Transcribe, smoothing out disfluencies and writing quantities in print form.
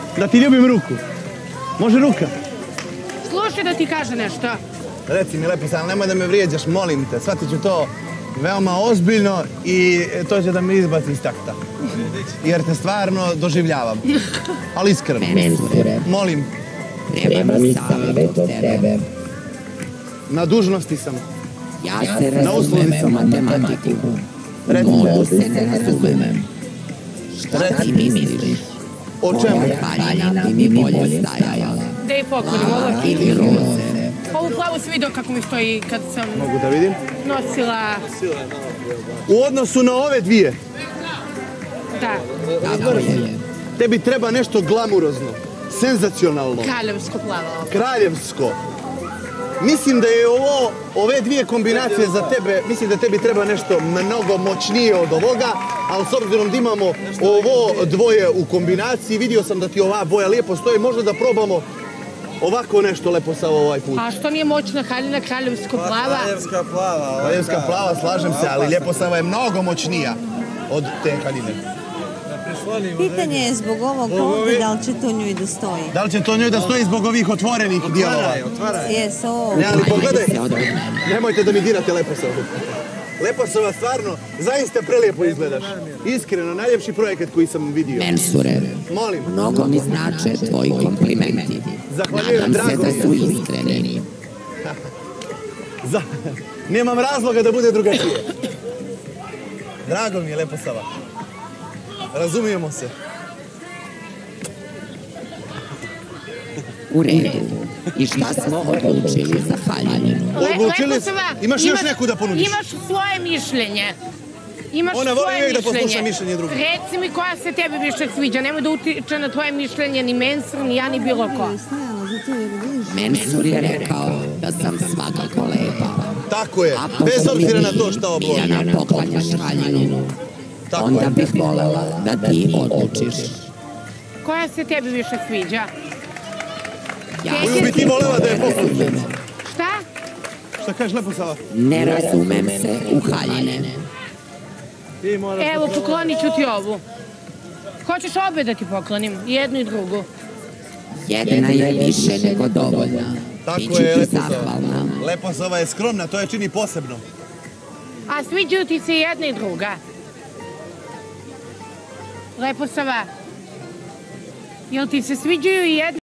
Da ti ljubim ruku. Može ruka? Slušaj da ti kaže nešto. Reci mi lepo sam, nemoj da me vrijeđaš, molim te. Shvatit ću to veoma ozbiljno i to će da me izbaci iz takta. Jer te stvarno doživljavam. Ali iskreno. Molim. Treba mi savjet od tebe. Na dužnosti sam. Ja se razumem u matematiku. Modu se ne razumem. Šta ti mi misliš? O čemu? Haljina bi mi bolje stajala. Da i poklonim ovo. Ili roze. Ovu plavu si vidio kako mi stoji kad sam Mogu da vidim? nosila... U odnosu na ove dvije, Da, Tako je. tebi treba nešto glamurozno, senzacionalno, kraljevsko plavo. kraljevsko. Mislim da je ove dvije kombinacije za tebe, mislim da tebi treba nešto mnogo moćnije od ovoga, ali s obzirom da imamo ovo dvoje u kombinaciji, vidio sam da ti ova boja lijepo stoji, možda da probamo ovako nešto lepo sa ovaj put. A što nije moćna haljina kraljevsko plava? Kraljevska plava. Kraljevska plava, slažem se, ali Lijeposava je mnogo moćnija od te haljine. Pitanje je zbog ovog ovdje, da li će to njoj da stoji? Da li će to njoj da stoji zbog ovih otvorenih dijelova? Jes, ovo. Ne, ali pogledaj, nemojte da mi dirate Leposavu. Leposava stvarno, zaista prelijepo izgledaš. Iskreno, najljepši projekat koji sam vidio. Mensure, Molim. mnogo mi znače tvoji komplimenti. Zahvaljujem, Nadam se drago da mi je. su iskreni. Nemam razloga da bude drugačije. Drago mi je, Leposava. Razumijemo se. U redu. I šta smo odlučili za haljinu? Odlučili smo. Leposava, Imaš još neku da ponudiš? Imaš svoje mišljenje. Imaš Ona voli svoje uvijek da mišljenje. posluša mišljenje drugih. Reci mi koja se tebi više sviđa. Nemoj da utiče na tvoje mišljenje ni Mensur, ni ja, ni bilo ko. Mensur je rekao da sam svakako lepa. Tako je, Ako bez mi obzira na to šta obloži. Miljana poklanjaš haljinu, Tako onda je. bih voljela da ti odlučiš. Koja se tebi više sviđa? Ja Koju bi ti voljela da je pokloniš? Šta? Šta kažeš, Leposava? ne razumem se u haljine. Evo, poklonit ću ti ovu. Hoćeš obe da ti poklonim? Jednu i drugu. Jedna je više nego dovoljna. Tako Biću je, ti Leposava. zahvalna. Leposava je skromna, to je čini posebno. A sviđaju ti se jedna i druga? Leposava, jel ti se sviđaju i jedna